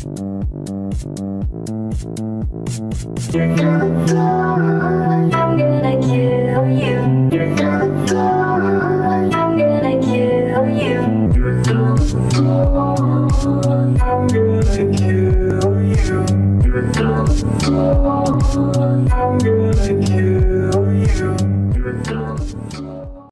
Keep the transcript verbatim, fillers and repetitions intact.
You're gonna die, I'm gonna kill you. You're gonna die, I'm gonna kill you. You're gonna die, I'm gonna kill you. You're gonna die, I'm gonna kill you.